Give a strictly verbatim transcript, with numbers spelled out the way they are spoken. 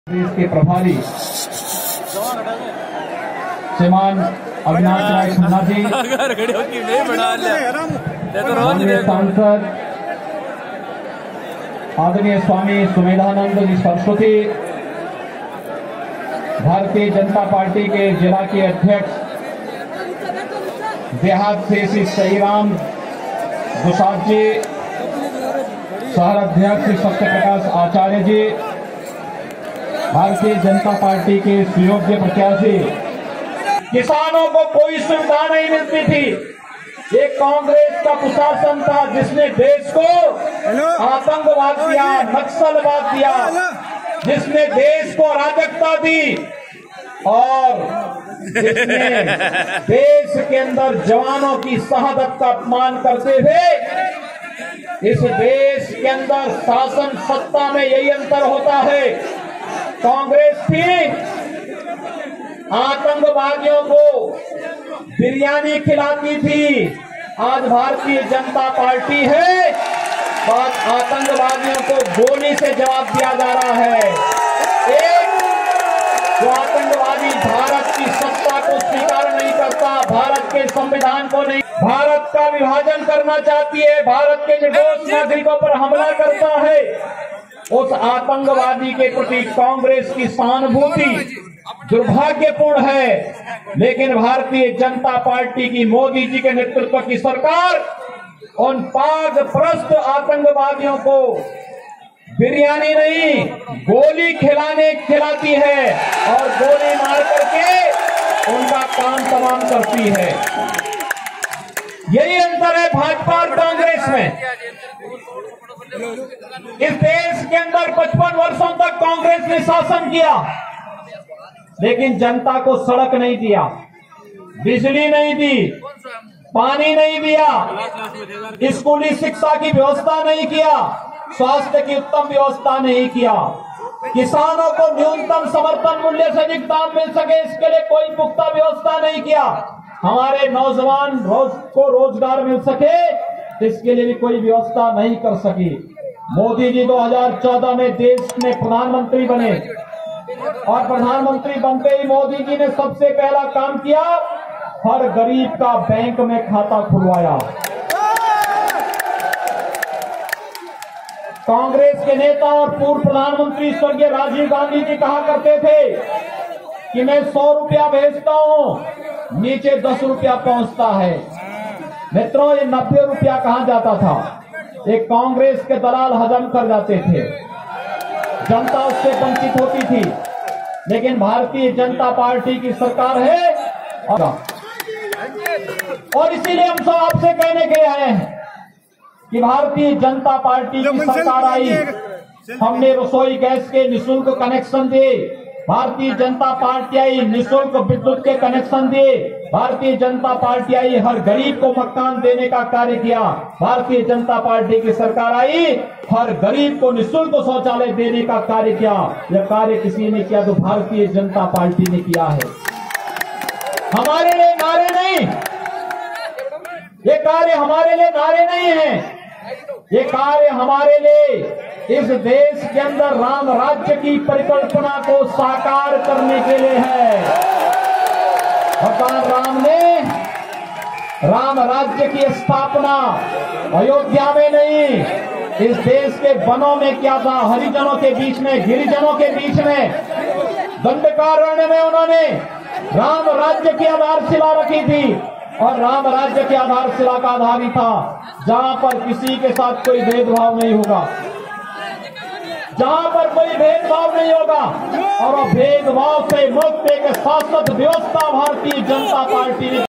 प्रदेश के प्रभारी श्रीमान अविनाश राय खन्ना जी, माननीय सांसद आदरणीय स्वामी सुमेधानंद जी सरस्वती, भारतीय जनता पार्टी के जिला के अध्यक्ष देहात से श्री सईराम दुसाद जी, शहर अध्यक्ष श्री सत्य प्रकाश आचार्य जी, भारतीय जनता पार्टी के सुयोग्य प्रत्याशी। किसानों को कोई सुविधा नहीं मिलती थी। ये कांग्रेस का प्रशासन था जिसने देश को आतंकवाद दिया, नक्सलवाद दिया, जिसने देश को अराजकता दी और जिसने देश के अंदर जवानों की शहादत का अपमान करते हुए इस देश के अंदर शासन सत्ता में यही अंतर होता है। कांग्रेस थी आतंकवादियों को बिरयानी खिलाती थी, आज भारतीय जनता पार्टी है, बात आतंकवादियों को गोली से जवाब दिया जा रहा है। एक जो आतंकवादी भारत की सत्ता को स्वीकार नहीं करता, भारत के संविधान को नहीं, भारत का विभाजन करना चाहती है, भारत के निर्दोष नागरिकों पर हमला करता है, उस आतंकवादी के प्रति कांग्रेस की सहानुभूति दुर्भाग्यपूर्ण है। लेकिन भारतीय जनता पार्टी की मोदी जी के नेतृत्व की सरकार उन पाक प्रस्त आतंकवादियों को बिरयानी नहीं, गोली खिलाने खिलाती है और गोली मार करके उनका काम तमाम करती है। यही अंतर है भाजपा और कांग्रेस में। इस देश के अंदर पचपन वर्षों तक कांग्रेस ने शासन किया, लेकिन जनता को सड़क नहीं दिया, बिजली नहीं दी, पानी नहीं दिया, स्कूली शिक्षा की व्यवस्था नहीं किया, स्वास्थ्य की उत्तम व्यवस्था नहीं किया, किसानों को न्यूनतम समर्थन मूल्य से अधिक दाम मिल सके इसके लिए कोई पुख्ता व्यवस्था नहीं किया, हमारे नौजवान रोज को रोजगार मिल सके इसके लिए भी कोई व्यवस्था नहीं कर सकी। मोदी जी दो हज़ार चौदह में देश में प्रधानमंत्री बने और प्रधानमंत्री बनते ही मोदी जी ने सबसे पहला काम किया, हर गरीब का बैंक में खाता खुलवाया। कांग्रेस के नेता और पूर्व प्रधानमंत्री स्वर्गीय राजीव गांधी जी कहा करते थे कि मैं सौ रुपया भेजता हूं, नीचे दस रुपया पहुंचता है। मित्रों, ये नब्बे रुपया कहां जाता था, एक कांग्रेस के दलाल हजम कर जाते थे, जनता उससे वंचित होती थी। लेकिन भारतीय जनता पार्टी की सरकार है और, और इसीलिए हम सब आपसे कहने के आए हैं कि भारतीय जनता पार्टी की सरकार आई, हमने रसोई गैस के निःशुल्क कनेक्शन दिए, भारतीय जनता पार्टी आई निःशुल्क विद्युत के कनेक्शन दिए, भारतीय जनता पार्टी आई हर गरीब को मकान देने का कार्य किया, भारतीय जनता पार्टी की सरकार आई हर गरीब को निःशुल्क शौचालय देने का कार्य किया। यह कार्य किसी ने किया तो भारतीय जनता पार्टी ने किया है। हमारे लिए नारे नहीं, ये कार्य हमारे लिए नारे नहीं है, ये कार्य हमारे लिए इस देश के अंदर राम राज्य की परिकल्पना को साकार करने के लिए है। भगवान राम ने राम राज्य की स्थापना अयोध्या में नहीं, इस देश के वनों में किया था, हरिजनों के बीच में, गिरिजनों के बीच में, दंडकारण्य में उन्होंने राम राज्य की आधारशिला रखी थी और राम राज्य की आधारशिला का आधार ही था जहां पर किसी के साथ कोई भेदभाव नहीं होगा, जहां पर कोई भेदभाव नहीं होगा और भेदभाव से मुक्त एक शाश्वत व्यवस्था भारतीय जनता पार्टी